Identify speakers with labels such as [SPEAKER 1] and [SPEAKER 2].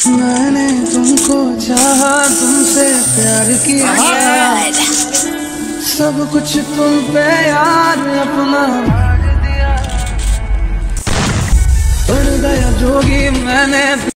[SPEAKER 1] मैंने तुमको चाहा, तुमसे प्यार किया, सब कुछ तुम पे यार अपना दिया। उड़ गया जोगी मैंने